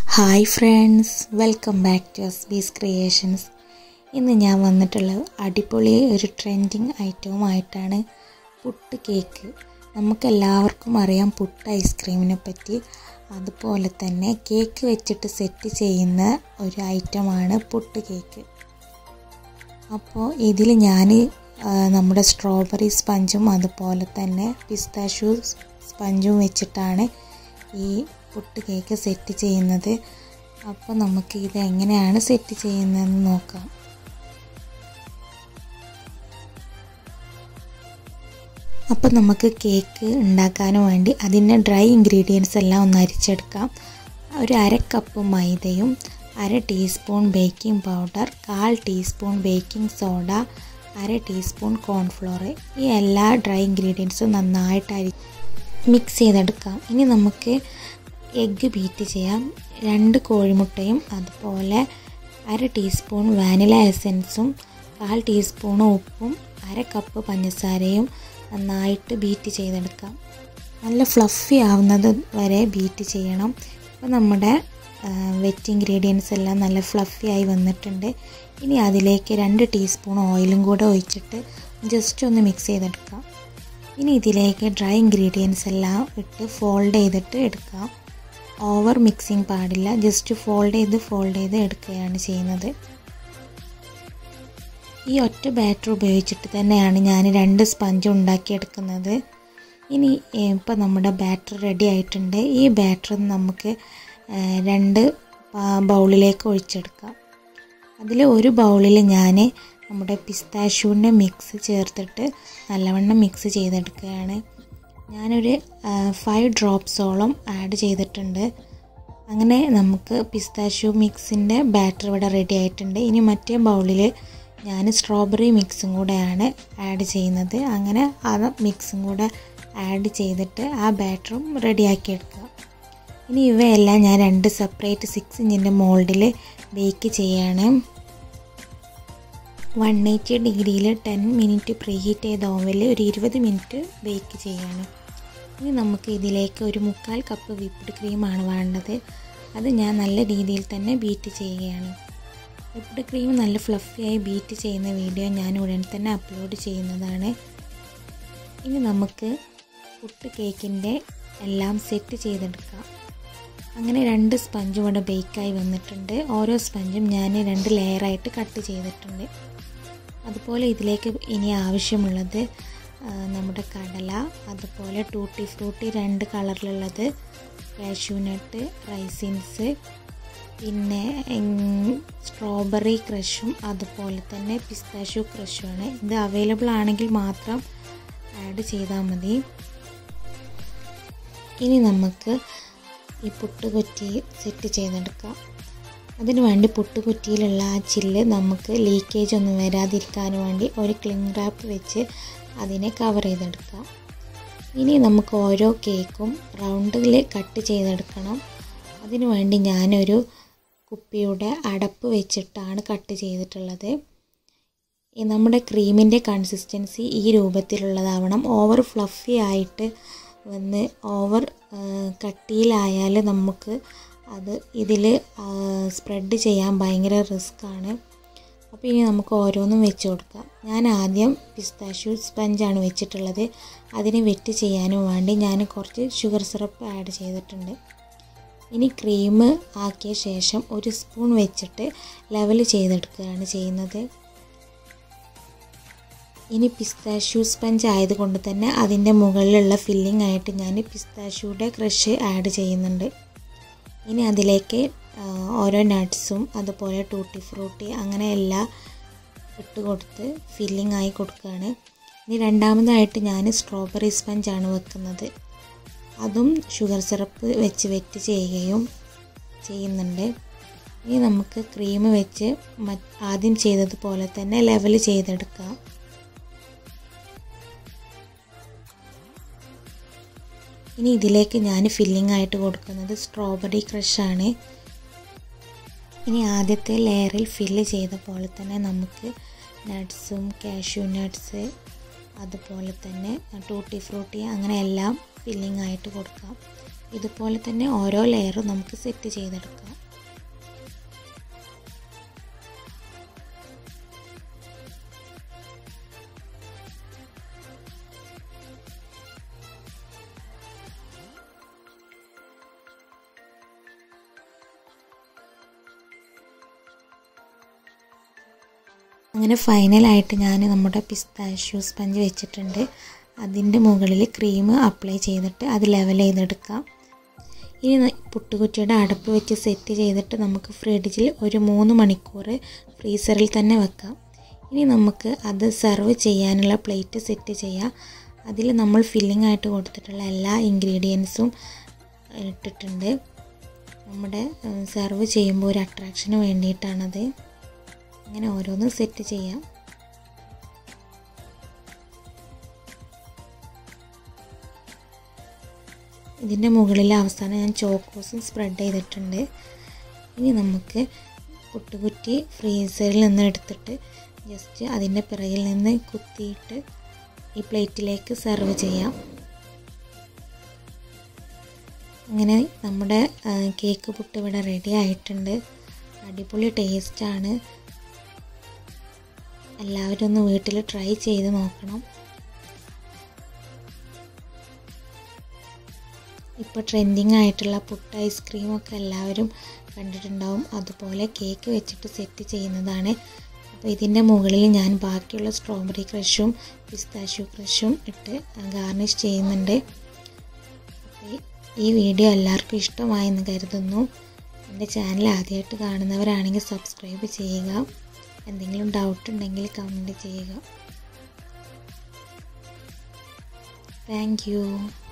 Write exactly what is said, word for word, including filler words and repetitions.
Hi friends, welcome back to S B's Creations. ഇന്ന് ഞാൻ വന്നിട്ടുള്ളത് അടിപൊളി ഒരു ട്രെൻഡിങ് ഐറ്റവുമായിട്ടാണ് പുട്ട് കേക്ക്. നമുക്കെല്ലാവർക്കും അറിയാം പുട്ട് ഐസ്ക്രീമിനെ പറ്റി. അതുപോലെ തന്നെ കേക്ക് വെച്ചിട്ട് സെറ്റ് ചെയ്യുന്ന ഒരു ഐറ്റമാണ് പുട്ട് കേക്ക്. അപ്പോൾ ഇതിൽ ഞാൻ നമ്മുടെ സ്ട്രോബെറി സ്പഞ്ചും അതുപോലെ തന്നെ പിസ്താഷ്യൂ സ്പഞ്ചും വെച്ചിട്ടാണ് ഈ പുട്ട് കേക്ക് സെറ്റ് ചെയ്യുന്നത്. അപ്പോൾ നമുക്ക് ഇത് എങ്ങനെയാണ് സെറ്റ് ചെയ്യുന്നതെന്ന് നോക്കാം. അപ്പോൾ നമുക്ക് കേക്ക് ഉണ്ടാക്കാൻ വേണ്ടി അതിൻ്റെ ഡ്രൈ ഇൻഗ്രീഡിയൻസ് എല്ലാം ഒന്ന് അരിച്ചെടുക്കാം. ഒരു അര കപ്പ് മൈദയും അര ടീസ്പൂൺ ബേക്കിംഗ് പൗഡർ, കാൽ ടീസ്പൂൺ ബേക്കിംഗ് സോഡ, അര ടീസ്പൂൺ കോൺഫ്ലോർ, ഈ എല്ലാ ഡ്രൈ ഇൻഗ്രീഡിയൻസും നന്നായിട്ട് അരി മിക്സ് ചെയ്തെടുക്കാം. ഇനി നമുക്ക് എഗ്ഗ് ബീറ്റ് ചെയ്യാം. രണ്ട് കോഴിമുട്ടയും അതുപോലെ അര ടീസ്പൂൺ വാനില എസൻസും കാൽ ടീസ്പൂൺ ഉപ്പും അര കപ്പ് പഞ്ചസാരയും നന്നായിട്ട് ബീറ്റ് ചെയ്തെടുക്കാം. നല്ല ഫ്ലഫി ആവുന്നത് വരെ ബീറ്റ് ചെയ്യണം. അപ്പോൾ നമ്മുടെ വെറ്റ് ഇൻഗ്രീഡിയൻസ് എല്ലാം നല്ല ഫ്ലഫി ആയി വന്നിട്ടുണ്ട്. ഇനി അതിലേക്ക് രണ്ട് ടീസ്പൂൺ ഓയിലും കൂടെ ഒഴിച്ചിട്ട് ജസ്റ്റ് ഒന്ന് മിക്സ് ചെയ്തെടുക്കാം. ഇനി ഇതിലേക്ക് ഡ്രൈ ഇൻഗ്രീഡിയൻസ് എല്ലാം ഇട്ട് ഫോൾഡ് ചെയ്തിട്ട് എടുക്കാം. ഓവർ മിക്സിങ് പാടില്ല, ജസ്റ്റ് ഫോൾഡ് ചെയ്ത് ഫോൾഡ് ചെയ്ത് എടുക്കുകയാണ് ചെയ്യുന്നത്. ഈ ഒറ്റ ബാറ്റർ ഉപയോഗിച്ചിട്ട് തന്നെയാണ് ഞാൻ രണ്ട് സ്പഞ്ച് ഉണ്ടാക്കിയെടുക്കുന്നത്. ഇനി ഇപ്പോൾ നമ്മുടെ ബാറ്റർ റെഡി ആയിട്ടുണ്ട്. ഈ ബാറ്റർ നമുക്ക് രണ്ട് ബൗളിലേക്ക് ഒഴിച്ചെടുക്കാം. അതിൽ ഒരു ബൗളിൽ ഞാൻ നമ്മുടെ പിസ്താഷ്യൂവിൻ്റെ മിക്സ് ചേർത്തിട്ട് നല്ലവണ്ണം മിക്സ് ചെയ്തെടുക്കുകയാണ്. ഞാനൊരു ഫൈവ് ഡ്രോപ്സോളം ആഡ് ചെയ്തിട്ടുണ്ട്. അങ്ങനെ നമുക്ക് പിസ്താഷ്യൂ മിക്സിൻ്റെ ബാറ്റർ ഇവിടെ റെഡി ആയിട്ടുണ്ട്. ഇനി മറ്റേ ബൗളിൽ ഞാൻ സ്ട്രോബെറി മിക്സും കൂടെയാണ് ആഡ് ചെയ്യുന്നത്. അങ്ങനെ ആ മിക്സും കൂടെ ആഡ് ചെയ്തിട്ട് ആ ബാറ്ററും റെഡിയാക്കിയെടുക്കുക. ഇനി ഇവയെല്ലാം ഞാൻ രണ്ട് സെപ്പറേറ്റ് സിക്സ് ഇഞ്ചിൻ്റെ മോൾഡിൽ ബേക്ക് ചെയ്യാണ്. വൺ എയ്റ്റി ഡിഗ്രിയിൽ ടെൻ മിനിറ്റ് പ്രീ ഹീറ്റ് ചെയ്ത ഓവനിൽ ഒരു ഇരുപത് മിനിറ്റ് ബേക്ക് ചെയ്യാണ്. ഇനി നമുക്ക് ഇതിലേക്ക് ഒരു മുക്കാൽ കപ്പ് വിപ്പ്ഡ് ക്രീമാണ് വേണ്ടത്. അത് ഞാൻ നല്ല രീതിയിൽ തന്നെ ബീറ്റ് ചെയ്യുകയാണ്. വിപ്പ്ഡ് ക്രീം നല്ല ഫ്ലഫിയായി ബീറ്റ് ചെയ്യുന്ന വീഡിയോ ഞാൻ ഉടൻ തന്നെ അപ്ലോഡ് ചെയ്യുന്നതാണ്. ഇനി നമുക്ക് പുട്ട് കേക്കിൻ്റെ എല്ലാം സെറ്റ് ചെയ്തെടുക്കാം. അങ്ങനെ രണ്ട് സ്പഞ്ചും ഇവിടെ ബേക്കായി വന്നിട്ടുണ്ട്. ഓരോ സ്പഞ്ചും ഞാൻ രണ്ട് ലെയറായിട്ട് കട്ട് ചെയ്തിട്ടുണ്ട്. അതുപോലെ ഇതിലേക്ക് ഇനി ആവശ്യമുള്ളത് നമ്മുടെ കടല, അതുപോലെ ടൂട്ടി ഫ്രൂട്ടി രണ്ട് കളറിലുള്ളത്, കാഷ്യൂ നട്ട്, റൈസിൻസ്, പിന്നെ സ്ട്രോബെറി ക്രഷും അതുപോലെ തന്നെ പിസ്താഷ്യൂ ക്രഷുമാണ്. ഇത് അവൈലബിൾ ആണെങ്കിൽ മാത്രം ആഡ് ചെയ്താൽ മതി. ഇനി നമുക്ക് ഈ പുട്ടുകുറ്റി സെറ്റ് ചെയ്തെടുക്കാം. അതിനു വേണ്ടി പുട്ടുകുറ്റിയിലുള്ള ആ ചില്ല് നമുക്ക് ലീക്കേജ് ഒന്നും വരാതിരിക്കാൻ വേണ്ടി ഒരു ക്ലിംഗ് റാപ്പ് വെച്ച് അതിനെ കവർ ചെയ്തെടുക്കാം. ഇനി നമുക്ക് ഓരോ കേക്കും റൗണ്ടിൽ കട്ട് ചെയ്തെടുക്കണം. അതിനു വേണ്ടി ഞാനൊരു കുപ്പിയുടെ അടപ്പ് വെച്ചിട്ടാണ് കട്ട് ചെയ്തിട്ടുള്ളത്. നമ്മുടെ ക്രീമിൻ്റെ കൺസിസ്റ്റൻസി ഈ രൂപത്തിലുള്ളതാവണം. ഓവർ ഫ്ലഫി ആയിട്ട് വന്ന് ഓവർ കട്ടിയിലായാൽ നമുക്ക് അത് ഇതിൽ സ്പ്രെഡ് ചെയ്യാൻ ഭയങ്കര റിസ്ക്കാണ്. അപ്പോൾ ഇനി നമുക്ക് ഓരോന്നും വെച്ച് കൊടുക്കാം. ഞാൻ ആദ്യം പിസ്താഷ്യൂ സ്പഞ്ചാണ് വെച്ചിട്ടുള്ളത്. അതിന് വെറ്റ് ചെയ്യാനും വേണ്ടി ഞാൻ കുറച്ച് ഷുഗർ സിറപ്പ് ആഡ് ചെയ്തിട്ടുണ്ട്. ഇനി ക്രീം ആക്കിയ ശേഷം ഒരു സ്പൂൺ വെച്ചിട്ട് ലെവൽ ചെയ്തെടുക്കുകയാണ് ചെയ്യുന്നത്. ഇനി പിസ്താഷ്യൂ സ്പഞ്ച് ആയതുകൊണ്ട് തന്നെ അതിൻ്റെ മുകളിലുള്ള ഫില്ലിംഗ് ആയിട്ട് ഞാൻ പിസ്താഷ്യൂയുടെ ക്രഷ് ആഡ് ചെയ്യുന്നുണ്ട്. ഇനി അതിലേക്ക് ഓരോ നട്ട്സും അതുപോലെ ടൂട്ടി ഫ്രൂട്ടി അങ്ങനെ എല്ലാം ഇട്ട് കൊടുത്ത് ഫില്ലിംഗ് ആയി കൊടുക്കുകയാണ്. ഇനി രണ്ടാമതായിട്ട് ഞാൻ സ്ട്രോബെറി സ്പഞ്ചാണ് വെക്കുന്നത്. അതും ഷുഗർ സിറപ്പ് വെച്ച് വെറ്റ് ചെയ്യുകയും ചെയ്യുന്നുണ്ട്. ഇനി നമുക്ക് ക്രീം വെച്ച് ആദ്യം ചെയ്തതുപോലെ തന്നെ ലെവൽ ചെയ്തെടുക്കാം. ഇനി ഇതിലേക്ക് ഞാൻ ഫില്ലിംഗ് ആയിട്ട് കൊടുക്കുന്നത് സ്ട്രോബെറി ക്രഷാണ്. ഇനി ആദ്യത്തെ ലെയറിൽ ഫില്ല് ചെയ്ത പോലെ തന്നെ നമുക്ക് നട്ട്സും കാഷ്യൂ നട്ട്സ് അതുപോലെ തന്നെ ടൂട്ടി ഫ്രൂട്ടി അങ്ങനെ എല്ലാം ഫില്ലിംഗ് ആയിട്ട് കൊടുക്കാം. ഇതുപോലെ തന്നെ ഓരോ ലെയറും നമുക്ക് സെറ്റ് ചെയ്തെടുക്കാം. അങ്ങനെ ഫൈനലായിട്ട് ഞാൻ നമ്മുടെ പിസ്താഷ്യൂ സ്പഞ്ച് വെച്ചിട്ടുണ്ട്. അതിൻ്റെ മുകളിൽ ക്രീം അപ്ലൈ ചെയ്തിട്ട് അത് ലെവൽ ചെയ്തെടുക്കാം. ഇനി പുട്ടുകുറ്റിയുടെ അടപ്പ് വെച്ച് സെറ്റ് ചെയ്തിട്ട് നമുക്ക് ഫ്രിഡ്ജിൽ ഒരു മൂന്ന് മണിക്കൂർ ഫ്രീസറിൽ തന്നെ വെക്കാം. ഇനി നമുക്ക് അത് സെർവ് ചെയ്യാനുള്ള പ്ലേറ്റ് സെറ്റ് ചെയ്യാം. അതിൽ നമ്മൾ ഫില്ലിംഗ് ആയിട്ട് കൊടുത്തിട്ടുള്ള എല്ലാ ഇൻഗ്രീഡിയൻസും ഇട്ടിട്ടുണ്ട്. നമ്മുടെ സെർവ് ചെയ്യുമ്പോൾ ഒരു അട്രാക്ഷന് വേണ്ടിയിട്ടാണത്. അങ്ങനെ ഓരോന്നും സെറ്റ് ചെയ്യാം. ഇതിൻ്റെ മുകളിൽ അവസാനം ഞാൻ ചോക്കോസും സ്പ്രെഡ് ചെയ്തിട്ടുണ്ട്. ഇനി നമുക്ക് പുട്ടുകുറ്റി ഫ്രീസറിൽ നിന്ന് എടുത്തിട്ട് ജസ്റ്റ് അതിൻ്റെ പിറകിൽ നിന്ന് കുത്തിയിട്ട് ഈ പ്ലേറ്റിലേക്ക് സെർവ് ചെയ്യാം. അങ്ങനെ നമ്മുടെ കേക്ക് പുട്ട് ഇവിടെ റെഡി ആയിട്ടുണ്ട്. അടിപൊളി ടേസ്റ്റാണ്. എല്ലാവരും ഒന്ന് വീട്ടിൽ ട്രൈ ചെയ്ത് നോക്കണം. ഇപ്പോൾ ട്രെൻഡിങ് ആയിട്ടുള്ള പുട്ട് ഐസ്ക്രീമൊക്കെ എല്ലാവരും കണ്ടിട്ടുണ്ടാവും. അതുപോലെ കേക്ക് വെച്ചിട്ട് സെറ്റ് ചെയ്യുന്നതാണ്. അപ്പോൾ ഇതിൻ്റെ മുകളിൽ ഞാൻ ബാക്കിയുള്ള സ്ട്രോബെറി ക്രഷും പിസ്താഷ്യൂ ക്രഷും ഇട്ട് ഗാർണിഷ് ചെയ്യുന്നുണ്ട്. അപ്പോൾ ഈ വീഡിയോ എല്ലാവർക്കും ഇഷ്ടമായെന്ന് കരുതുന്നു. എൻ്റെ ചാനൽ ആദ്യമായിട്ട് കാണുന്നവരാണെങ്കിൽ സബ്സ്ക്രൈബ് ചെയ്യുക. എന്തെങ്കിലും ഡൗട്ട് ഉണ്ടെങ്കിൽ കമൻറ്റ് ചെയ്യുക. Thank U.